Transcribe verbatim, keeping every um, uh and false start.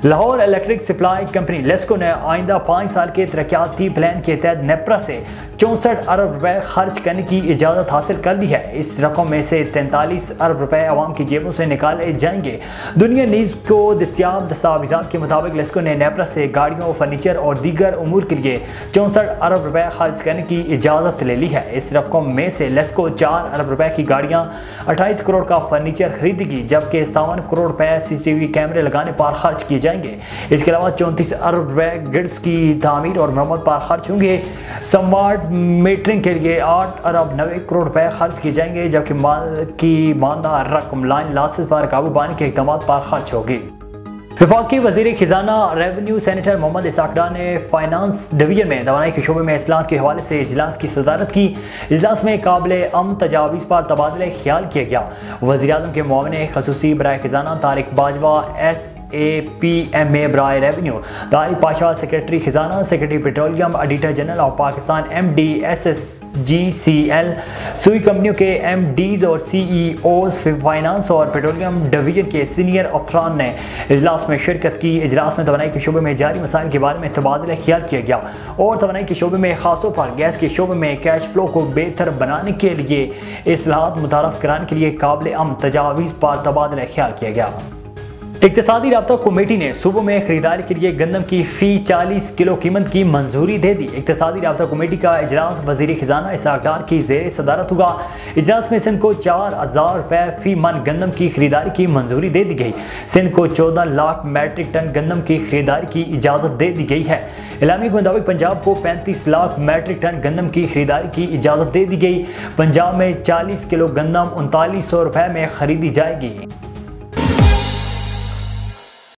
Lahore electric supply company LESCO نے آئندہ پانچ سال کے ترقیاتی پلان کے تحت نیپرا سے چونسٹھ ارب روپے خرچ کرنے کی اجازت حاصل کر لی ہے۔ اس رقم میں سے تینتالیس ارب روپے عوام کی جیبوں سے نکالے جائیں گے۔ دنیا نیوز کو دستیاب دستاویزات کے مطابق لیسکو نے نیپرا سے گاڑیوں، فرنیچر اور دیگر امور کے لیے چونسٹھ ارب روپے خرچ کرنے کی اجازت لے لی ہے۔ اس رقم میں سے لیسکو چار ارب روپے کی گاڑیاں، اٹھائیس کروڑ کا فرنیچر خریدے گی، جبکہ ستاون کروڑ روپے سی سی ٹی وی کیمرے لگانے پر خرچ کیے جائیں گے۔ اس کے علاوہ چونتیس ارب روپے گڈز کی تعمیر اور مرمت پر خرچ ہوں گے۔ سمارٹ میٹرنگ کے لیے آٹھ ارب نوے کروڑ روپے خرچ کیے جائیں گے، جبکہ مال کی ماندہ رقم لائن لاسز پر قابو پانے کے اقدامات پر خرچ ہوگی۔ وفاقی وزیر خزانہ ریونیو سینیٹر محمد اسحاق ڈار نے فائنانس ڈویژن میں توانائی کے شعبے میں اصلاحات کے حوالے سے اجلاس کی صدارت کی۔ اجلاس میں قابل امن تجاویز پر تبادلہ خیال کیا گیا۔ وزیر اعظم کے معاون خصوصی برائے خزانہ Tariq Bajwa, S A P M A برائے ریونیو طارق پاشا، سیکرٹری خزانہ، secretary petroleum, auditor general of Pakistan M D S S G C L, Sui کمپنیوں کے ایم ڈیز اور سی ای اوز، فائنانس اور پیٹرولیم ڈویژن کے سینئر افسران نے اجلاس میں شرکت کی۔ اجلاس میں توانائی کے شعبے میں جاری مسائل کے بارے میں تبادلہ خیال کیا گیا اور توانائی کے شعبے میں خاص طور پر گیس کے شعبے میں کیش فلو کو بہتر بنانے کے لیے اصلاحات متعارف کرانے کے لیے قابل امن تجاویز پر تبادلہ خیال کیا گیا۔ اقتصادی رابطہ کمیٹی نے صوبوں میں خریداری کے لیے گندم کی فی چالیس کلو قیمت کی منظوری دے دی۔ اقتصادی رابطہ کمیٹی کا اجلاس وزیر خزانہ اسحاق ڈار کی زیر صدارت ہوگا۔ اجلاس میں سندھ کو چار ہزار روپے فی من گندم کی خریداری کی منظوری دے دی گئی۔ سندھ کو چودہ لاکھ میٹرک ٹن گندم کی خریداری کی اجازت دے دی گئی ہے۔ اعلامیہ کے مطابق پنجاب کو پینتیس لاکھ میٹرک ٹن گندم کی خریداری کی اجازت دے دی گئی۔ پنجاب میں چالیس کلو گندم انتالیس سو روپے میں خریدی جائے گی۔